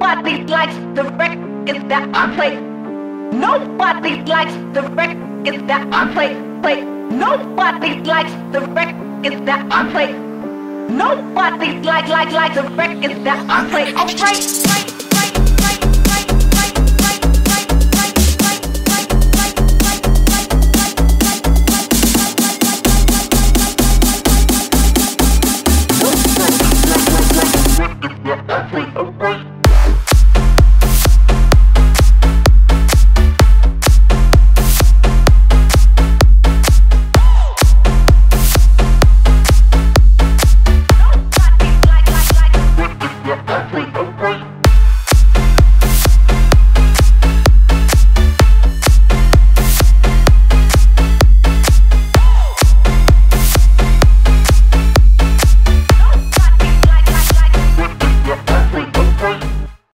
Nobody likes the records that I play. Nobody likes the records that I play. Nobody likes the records that I play. Nobody likes the records that I play. Alright.